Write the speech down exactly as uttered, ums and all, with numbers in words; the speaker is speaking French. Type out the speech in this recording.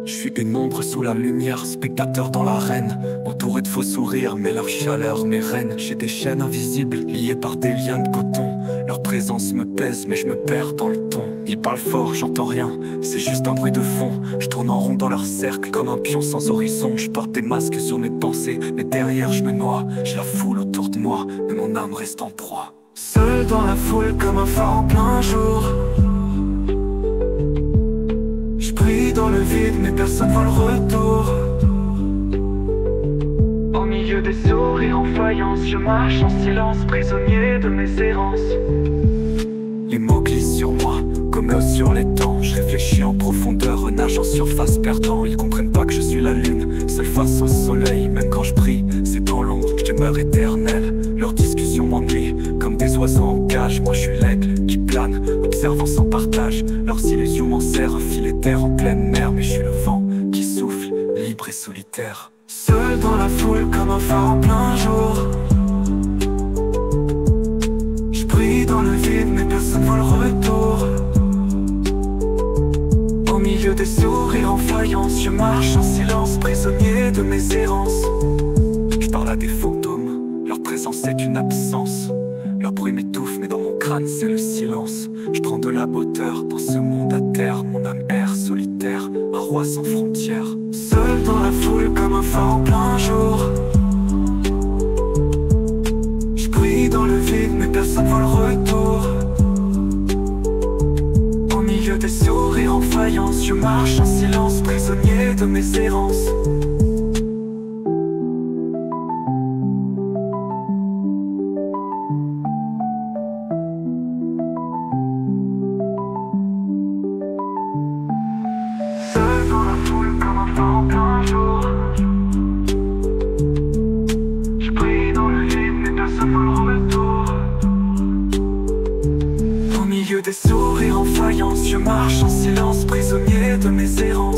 Je suis une ombre sous la lumière, spectateur dans l'arène, entouré de faux sourires, mais leur chaleur m'érène. J'ai des chaînes invisibles, liées par des liens de coton. Leur présence me pèse, mais je me perds dans le ton. Ils parlent fort, j'entends rien, c'est juste un bruit de fond. Je tourne en rond dans leur cercle, comme un pion sans horizon. Je porte des masques sur mes pensées, mais derrière je me noie. J'ai la foule autour de moi, mais mon âme reste en proie. Seul dans la foule comme un phare en plein jour. Je brille dans le vide, mais personne voit le retour. Au milieu des sourires en faïence, je marche en silence, prisonnier de mes errances. Les mots glissent sur moi, comme eux sur les temps. Je réfléchis en profondeur, nage en surface perdant. Ils comprennent pas que je suis la lune, seule face au soleil. Même quand je brille, c'est dans l'ombre, je demeure éternel. Leurs discussions m'ennuient, comme des oiseaux en cage. Moi je suis l'aigle qui plane, observant sans partage. Leurs illusions m'en serrent, un filet d'air en pleine mer. Mais je suis le vent qui souffle, libre et solitaire. Seul dans la foule comme un phare en plein jour. Je brille dans le vide, mais personne voit le retour. Au milieu des sourires en faïence, je marche en silence, prisonnier de mes errances. Je parle à des fantômes, leur présence est une absence. Leur bruit m'étouffe, mais dans mon crâne c'est le silence. Je prends de la hauteur dans ce monde à terre. Mon âme erre solitaire, un roi sans frontières. Seul dans la foule comme un phare en plein jour. Je brille dans le vide, mais personne voit le retour. Au milieu des sourires en faïence, je marche en silence, prisonnier de mes errances. Des sourires en faïence, je marche en silence, prisonnier de mes errances.